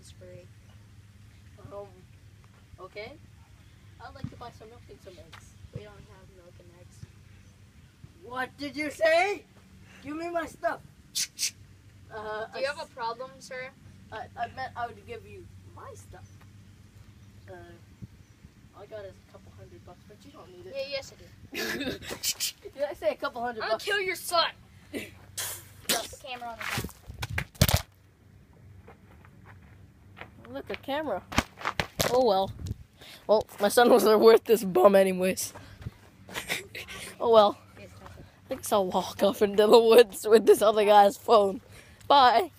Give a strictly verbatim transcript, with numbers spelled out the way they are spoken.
spree. Um, okay. I'd like to buy some milk and some eggs. We don't have milk and eggs. What did you say? Give me my stuff. Uh, Do you have a problem, sir? I, I meant I would give you my stuff. Uh, all I got is a couple hundred bucks, but you don't need it. Yeah, yes I do. Did I say a couple hundred I'll bucks? kill your son. Drop the camera on the ground. Look, a camera. Oh well. Well, my son wasn't worth this bum anyways. Oh well. I guess I'll walk off into the woods with this other guy's phone. Bye.